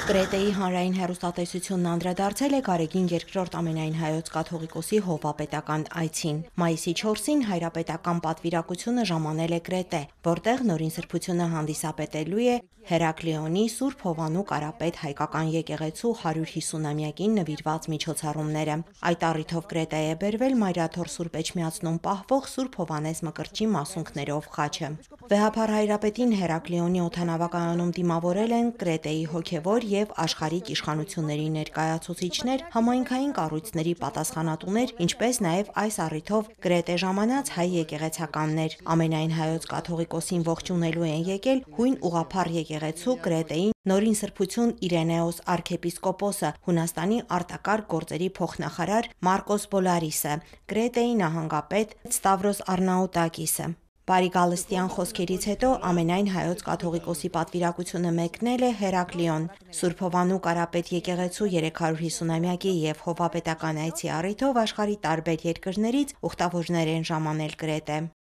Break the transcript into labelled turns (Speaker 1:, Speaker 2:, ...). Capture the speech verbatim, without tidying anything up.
Speaker 1: Կրետեի հանրային հեռուստատեսությունն անդրադարձել է Գարեգին երկրորդ ամենայն հայոց կաթողիկոսի հովվապետական այցին։ Մայիսի չորսին հայրապետական պատվիրակությունը ժամանել է Կրետե, որտեղ նորին սրբությունը հանդիսապետելու է Հերակլիոնի Սուրբ Հովանու Կարապետ հայկական եկեղեցու հարյուր հիսունամյակին նվիրված միջոցառումները։ Այդ առիթով Կրետե է բերվել Մայրաթոր Սուրբ Էջմիածնում պահվող Սուրբ Հովհաննես Մկրտչի մասունքներով խաչը։ Վեհափառ հայրապետին Հերակլիոնի օդանավակայանում դիմավորել են Կրետեի հոգևոր եւ աշխարհիկ իշխանությունների ներկայացուցիչներ, համայնքային կառույցների պատասխանատուներ, ինչպես նաեւ այս առիթով Կրետե ժամանած հայ եկեղեցականներ։ Ամենայն հայոց կաթողիկոսին ողջունելու են եկել հույն ուղղափառ եկեղեցու Կրետեի Նորին սրբություն Իրենեոս արքեպիսկոպոսը, Հունաստանի արտակարգ գործերի փոխնախարար Մարկոս Բոլարիսը, Կրետեի նահանգապետ Ստավրոս Արնաուտակիսը։ Բարի Գալստյան խոսքերից հետո ամենայն հայոց կաթողիկոսի պատվիրակությունը մեկնել է Հերակլիոն, Սուրբ Հովանու Կարապետ եկեղեցու երեք հարյուր հիսունամյակի եւ հովվապետական այցի առիթով աշխարհի տարբեր երկրներից ուխտավորներ են ժամանել Կրետե։